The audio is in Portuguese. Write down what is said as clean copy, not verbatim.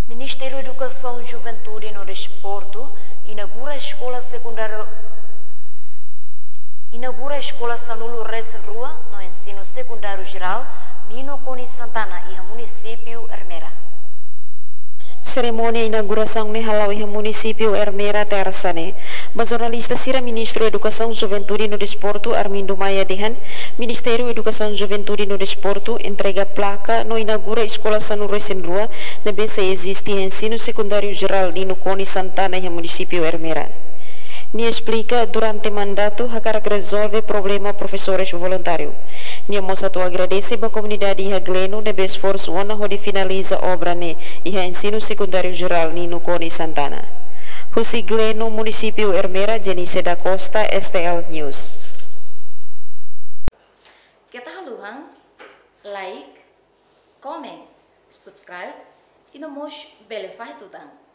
Ministério da Educação, Juventude e Desporto inaugura a escola Sanulo Reis Rua no ensino secundário geral Nino Coni Santana e município Ermera. Cerimônia inauguração ne halau e município Ermera Terasane. Mas jornalista Sira Ministro Educação, Juventude e Desporto Armindo Maia Dehan, Ministério Educação, Juventude e Desporto entrega placa no inaugura escola Sanulo Reis Rua na BC existe ensino secundário geral Nino Coni Santana e município Ermera. Nia explica durante mandato hakarak resolve problema professores voluntário. Nia moçato agradece a comunidade e Gleno nebe esforço ona hodi finaliza obra ne e ensino secundário geral Nino Coni Santana. Husi Gleno município Ermera Jenice da Costa STL News. Kita haluhan like, comment, subscribe e no mos bele faz tutang.